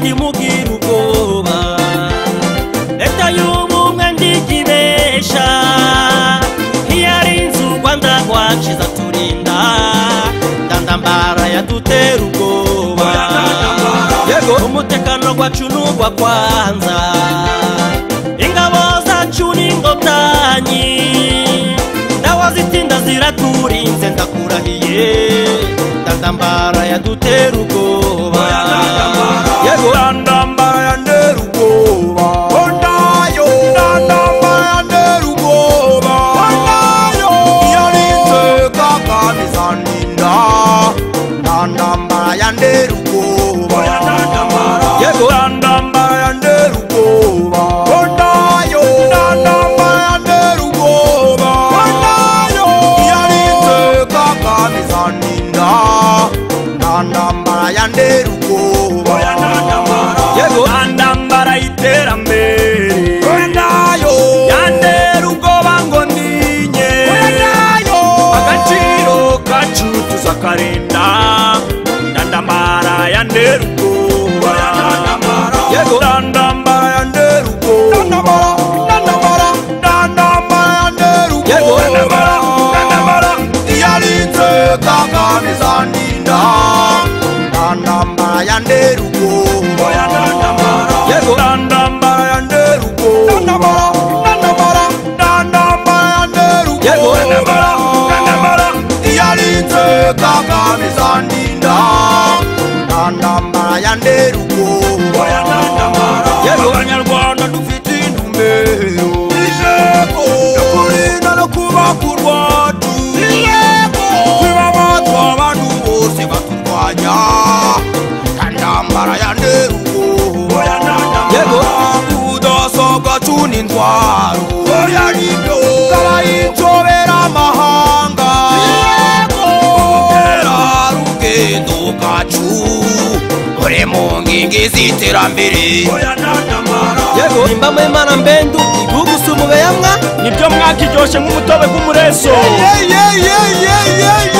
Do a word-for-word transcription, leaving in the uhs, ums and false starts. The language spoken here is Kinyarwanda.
ntimugira ubwoba leta y'ubumwe ndigibesha ntiyarinze u Rwanda rwacu izaturinda ndandambara yadutera ubwoba yego umutekano gwacu n'ugwa kwanza ingabo zacu n'ingotanyi ndawazitinda ziraturinze ndakurahiye ndandambara yadutera ubwoba yego ndandambara yandera ubwoba ondayo ndandambara yandera ubwoba ondayo yarinze kakamizandinda ndandambara yandera ubwoba yego ndandambara yandera ubwoba ondayo ndandambara yandera ubwoba ondayo yarinze kakamizandinda ndandambara yandera ubwoba yego ndandambara iterambere ondayo yandera ubwoba ngo ndinye agaciro kacu tuzakarinda ndandambara yandera ubwoba yego ndandambara yandera ubwoba ndandambara ndandambara yandera ubwoba ndandambara yarinze kakamizandinda ndandambara yandera ubwoba yego ndandambara yandera ubwoba ndandambara ndandambara yandera ubwoba yego ndandambara yarinze kakamizandinda ndandambara yandera ubwoba yego abanyarwanda dufite intumbero yego yo kurinda no kubaka urwacu yego kwibamatwa abantu bose baturwanya ndandambara yandera ubwoba yego udasobwa tunintwaro oya nibyo kabayinsobera amahanga yego ubutera rugendo kacu uri mu ngingi z'iterambere yego nimba mu Imana mbendu igihugu si umubeyamwa nibyo mwakiryoshye nk'umutobe w'umureso